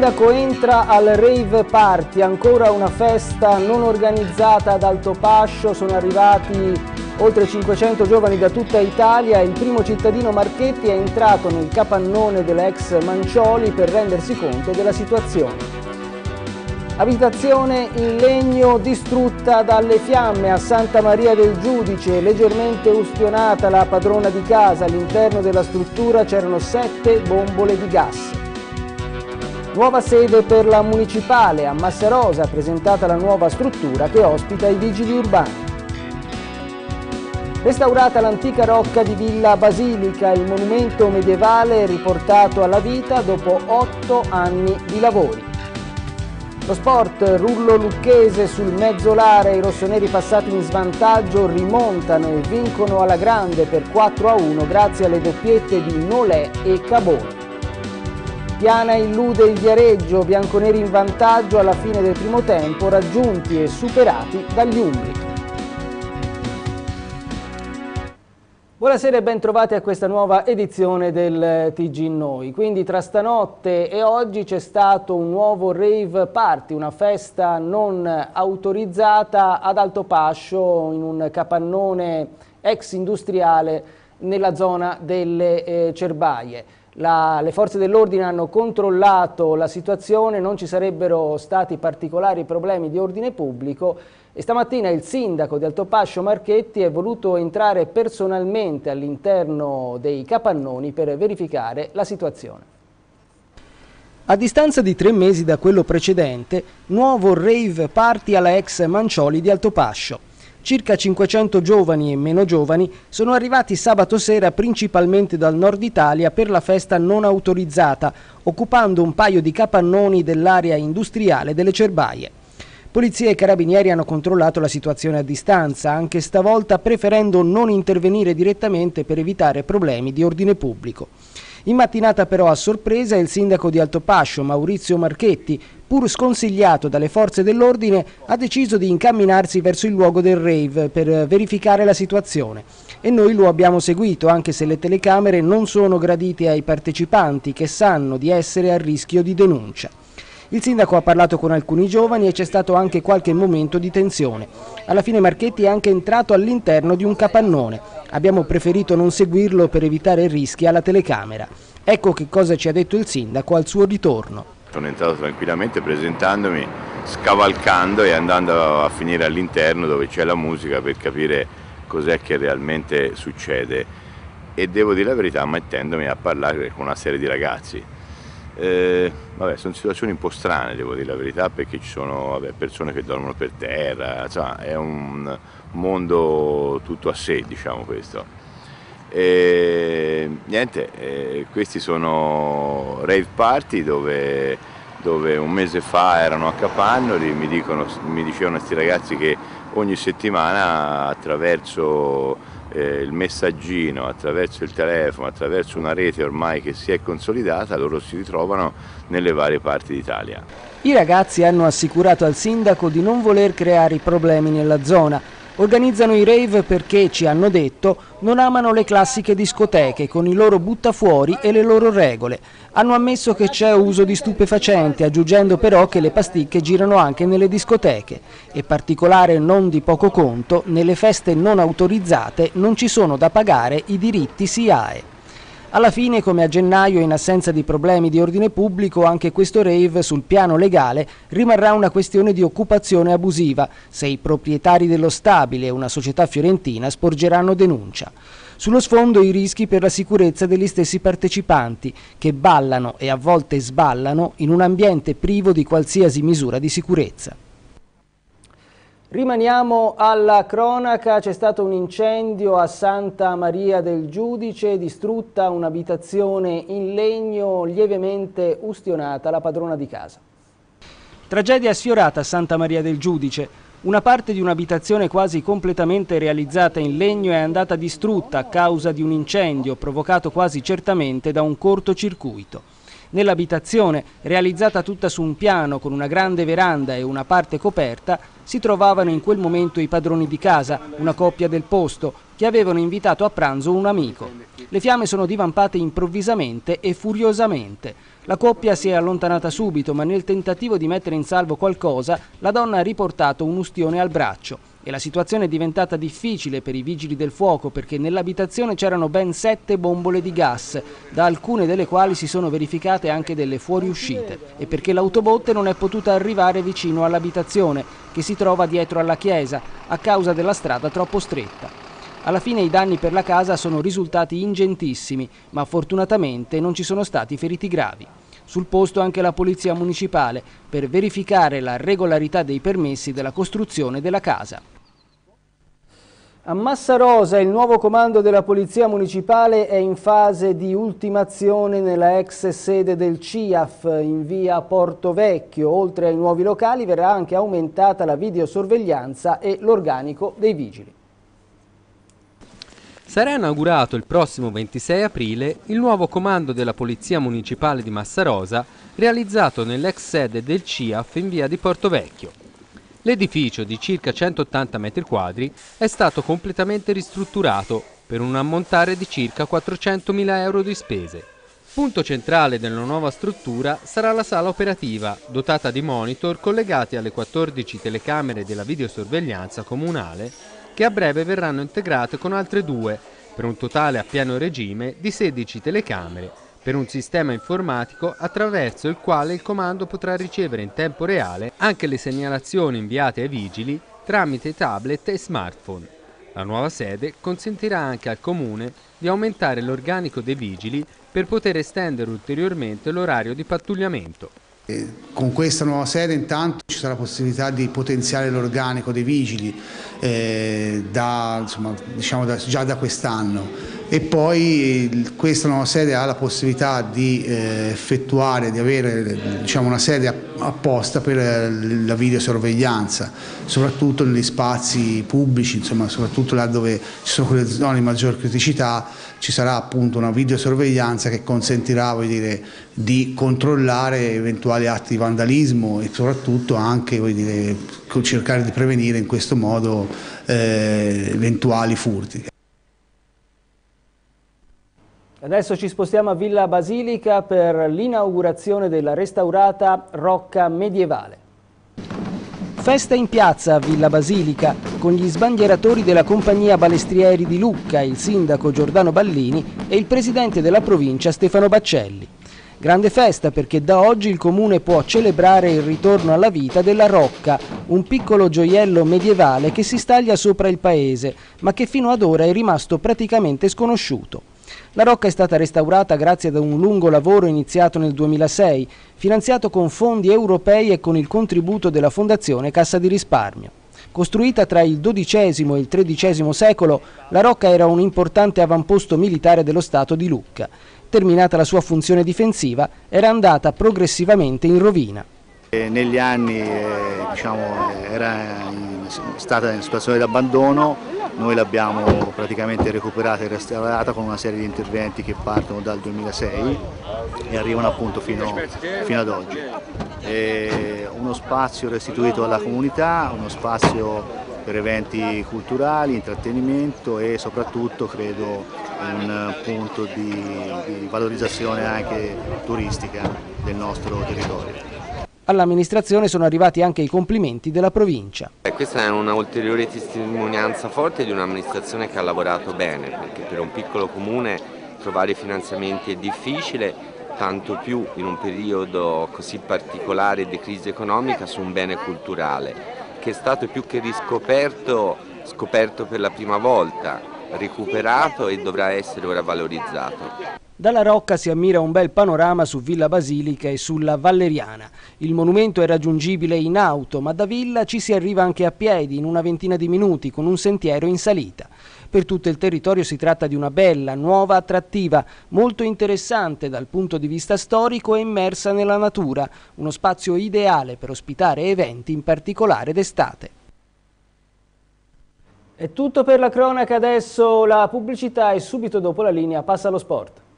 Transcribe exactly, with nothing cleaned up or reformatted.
sindaco entra al rave party, ancora una festa non organizzata ad Altopascio, sono arrivati oltre cinquecento giovani da tutta Italia e il primo cittadino Marchetti è entrato nel capannone dell'ex Mancioli per rendersi conto della situazione. Abitazione in legno distrutta dalle fiamme a Santa Maria del Giudice, leggermente ustionata la padrona di casa, all'interno della struttura c'erano sette bombole di gas. Nuova sede per la municipale, a Massarosa presentata la nuova struttura che ospita i vigili urbani. Restaurata l'antica rocca di Villa Basilica, il monumento medievale riportato alla vita dopo otto anni di lavori. Lo sport, Rullo Lucchese sul Mezzolare, i rossoneri passati in svantaggio rimontano e vincono alla grande per quattro a uno grazie alle doppiette di Nolè e Caboni. Piana illude il Viareggio, bianconeri in vantaggio alla fine del primo tempo, raggiunti e superati dagli Umbri. Buonasera e ben trovati a questa nuova edizione del T G Noi. Quindi tra stanotte e oggi c'è stato un nuovo rave party, una festa non autorizzata ad Altopascio in un capannone ex industriale nella zona delle eh, Cerbaie. La, le forze dell'ordine hanno controllato la situazione, non ci sarebbero stati particolari problemi di ordine pubblico e stamattina il sindaco di Altopascio Marchetti è voluto entrare personalmente all'interno dei capannoni per verificare la situazione. A distanza di tre mesi da quello precedente, nuovo rave party alla ex Mancioli di Altopascio. Circa cinquecento giovani e meno giovani sono arrivati sabato sera principalmente dal nord Italia per la festa non autorizzata, occupando un paio di capannoni dell'area industriale delle Cerbaie. Polizia e carabinieri hanno controllato la situazione a distanza, anche stavolta preferendo non intervenire direttamente per evitare problemi di ordine pubblico. In mattinata però a sorpresa il sindaco di Altopascio, Maurizio Marchetti, pur sconsigliato dalle forze dell'ordine, ha deciso di incamminarsi verso il luogo del rave per verificare la situazione. E noi lo abbiamo seguito, anche se le telecamere non sono gradite ai partecipanti che sanno di essere a rischio di denuncia. Il sindaco ha parlato con alcuni giovani e c'è stato anche qualche momento di tensione. Alla fine Marchetti è anche entrato all'interno di un capannone. Abbiamo preferito non seguirlo per evitare rischi alla telecamera. Ecco che cosa ci ha detto il sindaco al suo ritorno. Sono entrato tranquillamente presentandomi, scavalcando e andando a finire all'interno dove c'è la musica per capire cos'è che realmente succede. E devo dire la verità mettendomi a parlare con una serie di ragazzi. Eh, vabbè, sono situazioni un po' strane, devo dire la verità, perché ci sono vabbè, persone che dormono per terra, insomma, è un mondo tutto a sé, diciamo questo. E, niente, eh, questi sono rave party dove, dove un mese fa erano a Capannoli, mi, dicono, mi dicevano questi ragazzi che ogni settimana attraverso Eh, il messaggino, attraverso il telefono, attraverso una rete ormai che si è consolidata, loro si ritrovano nelle varie parti d'Italia. I ragazzi hanno assicurato al sindaco di non voler creare problemi nella zona. Organizzano i rave perché, ci hanno detto, non amano le classiche discoteche con i loro buttafuori e le loro regole. Hanno ammesso che c'è uso di stupefacenti, aggiungendo però che le pasticche girano anche nelle discoteche. E particolare non di poco conto, nelle feste non autorizzate non ci sono da pagare i diritti S I A E. Alla fine, come a gennaio, in assenza di problemi di ordine pubblico, anche questo rave sul piano legale rimarrà una questione di occupazione abusiva, se i proprietari dello stabile e una società fiorentina sporgeranno denuncia. Sullo sfondo i rischi per la sicurezza degli stessi partecipanti, che ballano e a volte sballano in un ambiente privo di qualsiasi misura di sicurezza. Rimaniamo alla cronaca, c'è stato un incendio a Santa Maria del Giudice, distrutta un'abitazione in legno lievemente ustionata, la padrona di casa. Tragedia sfiorata a Santa Maria del Giudice. Una parte di un'abitazione quasi completamente realizzata in legno è andata distrutta a causa di un incendio provocato quasi certamente da un cortocircuito. Nell'abitazione, realizzata tutta su un piano con una grande veranda e una parte coperta, si trovavano in quel momento i padroni di casa, una coppia del posto, che avevano invitato a pranzo un amico. Le fiamme sono divampate improvvisamente e furiosamente. La coppia si è allontanata subito, ma nel tentativo di mettere in salvo qualcosa, la donna ha riportato un ustione al braccio. E la situazione è diventata difficile per i vigili del fuoco perché nell'abitazione c'erano ben sette bombole di gas, da alcune delle quali si sono verificate anche delle fuoriuscite, e perché l'autobotte non è potuta arrivare vicino all'abitazione, che si trova dietro alla chiesa, a causa della strada troppo stretta. Alla fine i danni per la casa sono risultati ingentissimi, ma fortunatamente non ci sono stati feriti gravi. Sul posto anche la polizia municipale per verificare la regolarità dei permessi della costruzione della casa. A Massarosa il nuovo comando della Polizia Municipale è in fase di ultimazione nella ex sede del C I A F in via Porto Vecchio. Oltre ai nuovi locali verrà anche aumentata la videosorveglianza e l'organico dei vigili. Sarà inaugurato il prossimo ventisei aprile il nuovo comando della Polizia Municipale di Massarosa, realizzato nell'ex sede del C I A F in via di Porto Vecchio. L'edificio di circa centottanta metri quadri è stato completamente ristrutturato per un ammontare di circa quattrocentomila euro di spese. Punto centrale della nuova struttura sarà la sala operativa, dotata di monitor collegati alle quattordici telecamere della videosorveglianza comunale, che a breve verranno integrate con altre due, per un totale a pieno regime di sedici telecamere, per un sistema informatico attraverso il quale il comando potrà ricevere in tempo reale anche le segnalazioni inviate ai vigili tramite tablet e smartphone. La nuova sede consentirà anche al Comune di aumentare l'organico dei vigili per poter estendere ulteriormente l'orario di pattugliamento. Con questa nuova sede intanto ci sarà la possibilità di potenziare l'organico dei vigili eh, da, insomma, diciamo da, già da quest'anno, e poi questa nuova sede ha la possibilità di eh, effettuare, di avere diciamo, una sede apposta per la videosorveglianza, soprattutto negli spazi pubblici, insomma, soprattutto là dove ci sono quelle zone di maggior criticità. Ci sarà appunto una videosorveglianza che consentirà, voglio dire, di controllare eventuali atti di vandalismo e soprattutto anche, voglio dire, cercare di prevenire in questo modo eh, eventuali furti. Adesso ci spostiamo a Villa Basilica per l'inaugurazione della restaurata Rocca Medievale. Festa in piazza a Villa Basilica, con gli sbandieratori della compagnia Balestrieri di Lucca, il sindaco Giordano Ballini e il presidente della provincia Stefano Baccelli. Grande festa perché da oggi il comune può celebrare il ritorno alla vita della Rocca, un piccolo gioiello medievale che si staglia sopra il paese, ma che fino ad ora è rimasto praticamente sconosciuto. La Rocca è stata restaurata grazie ad un lungo lavoro iniziato nel duemilasei, finanziato con fondi europei e con il contributo della Fondazione Cassa di Risparmio. Costruita tra il dodicesimo e il tredicesimo secolo, la Rocca era un importante avamposto militare dello Stato di Lucca. Terminata la sua funzione difensiva, era andata progressivamente in rovina. E negli anni eh, diciamo, era in, stata in situazione di abbandono. Noi l'abbiamo praticamente recuperata e restaurata con una serie di interventi che partono dal duemilasei e arrivano appunto fino, fino ad oggi. È uno spazio restituito alla comunità, uno spazio per eventi culturali, intrattenimento e soprattutto credo un punto di, di valorizzazione anche turistica del nostro territorio. All'amministrazione sono arrivati anche i complimenti della provincia. Eh, questa è una ulteriore testimonianza forte di un'amministrazione che ha lavorato bene, perché per un piccolo comune trovare finanziamenti è difficile, tanto più in un periodo così particolare di crisi economica su un bene culturale, che è stato più che riscoperto, scoperto per la prima volta, recuperato e dovrà essere ora valorizzato. Dalla Rocca si ammira un bel panorama su Villa Basilica e sulla Valeriana. Il monumento è raggiungibile in auto, ma da Villa ci si arriva anche a piedi in una ventina di minuti con un sentiero in salita. Per tutto il territorio si tratta di una bella, nuova attrattiva, molto interessante dal punto di vista storico e immersa nella natura, uno spazio ideale per ospitare eventi, in particolare d'estate. È tutto per la cronaca, adesso la pubblicità e subito dopo la linea passa allo sport.